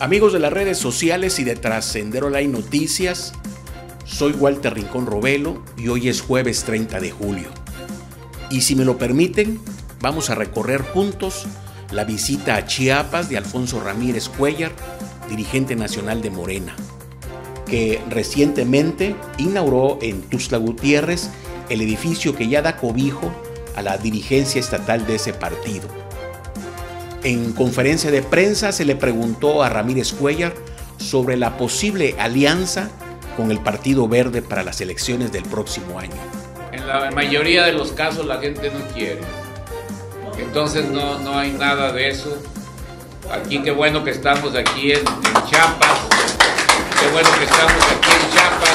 Amigos de las redes sociales y de Trascender Online Noticias, soy Walter Rincón Robelo y hoy es jueves 30 de julio. Y si me lo permiten, vamos a recorrer juntos la visita a Chiapas de Alfonso Ramírez Cuéllar, dirigente nacional de Morena, que recientemente inauguró en Tuxtla Gutiérrez el edificio que ya da cobijo a la dirigencia estatal de ese partido. En conferencia de prensa se le preguntó a Ramírez Cuéllar sobre la posible alianza con el Partido Verde para las elecciones del próximo año. En la mayoría de los casos la gente no quiere, entonces no hay nada de eso. Aquí qué bueno que estamos aquí en Chiapas, qué bueno que estamos aquí en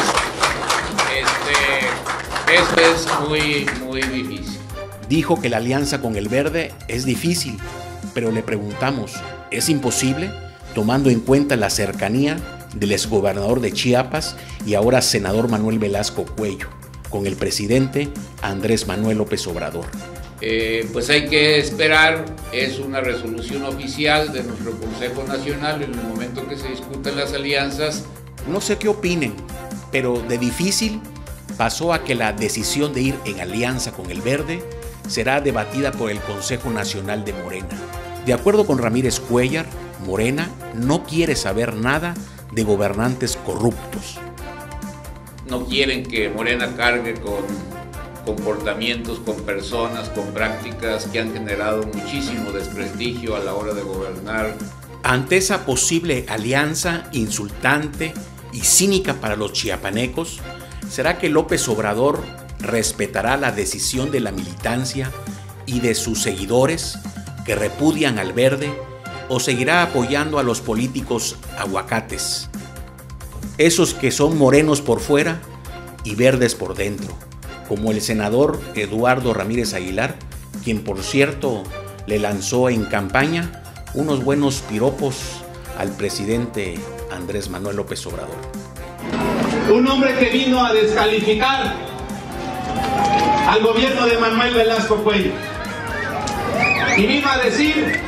Chiapas. Eso es muy difícil. Dijo que la alianza con el Verde es difícil, pero le preguntamos, ¿es imposible? Tomando en cuenta la cercanía del exgobernador de Chiapas y ahora senador Manuel Velasco Cuello con el presidente Andrés Manuel López Obrador. Pues hay que esperar, es una resolución oficial de nuestro Consejo Nacional en el momento que se discutan las alianzas. No sé qué opinen, pero de difícil pasó a que la decisión de ir en alianza con el Verde será debatida por el Consejo Nacional de Morena. De acuerdo con Ramírez Cuéllar, Morena no quiere saber nada de gobernantes corruptos. No quieren que Morena cargue con comportamientos, con personas, con prácticas que han generado muchísimo desprestigio a la hora de gobernar. Ante esa posible alianza insultante y cínica para los chiapanecos, ¿será que López Obrador respetará la decisión de la militancia y de sus seguidores que repudian al Verde o seguirá apoyando a los políticos aguacates? Esos que son morenos por fuera y verdes por dentro, como el senador Eduardo Ramírez Aguilar, quien por cierto le lanzó en campaña unos buenos piropos al presidente Andrés Manuel López Obrador. Un hombre que vino a descalificar al gobierno de Manuel Velasco Cuello y vino a decir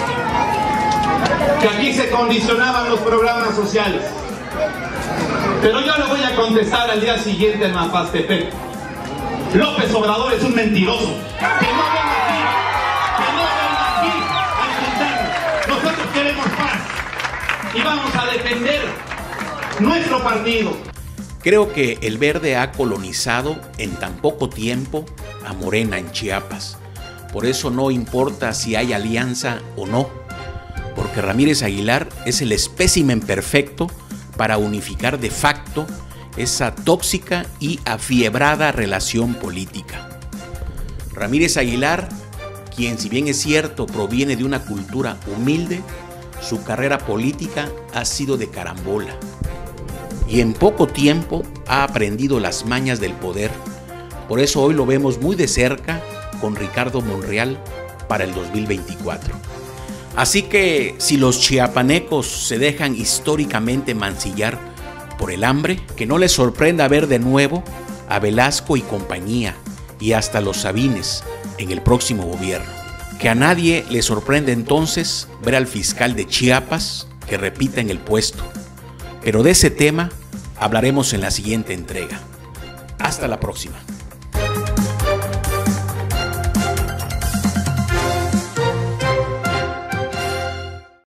que aquí se condicionaban los programas sociales. Pero yo le voy a contestar al día siguiente en Mapastepec. López Obrador es un mentiroso. Que no venga aquí a insultarnos. Nosotros queremos paz y vamos a defender nuestro partido. Creo que el Verde ha colonizado en tan poco tiempo a Morena en Chiapas. Por eso no importa si hay alianza o no, porque Ramírez Aguilar es el espécimen perfecto para unificar de facto esa tóxica y afiebrada relación política. Ramírez Aguilar, quien si bien es cierto proviene de una cultura humilde, su carrera política ha sido de carambola y en poco tiempo ha aprendido las mañas del poder. Por eso hoy lo vemos muy de cerca con Ricardo Monreal para el 2024. Así que si los chiapanecos se dejan históricamente mancillar por el hambre, que no les sorprenda ver de nuevo a Velasco y compañía y hasta los Sabines en el próximo gobierno. Que a nadie le sorprende entonces ver al fiscal de Chiapas que repita en el puesto. Pero de ese tema hablaremos en la siguiente entrega. Hasta la próxima.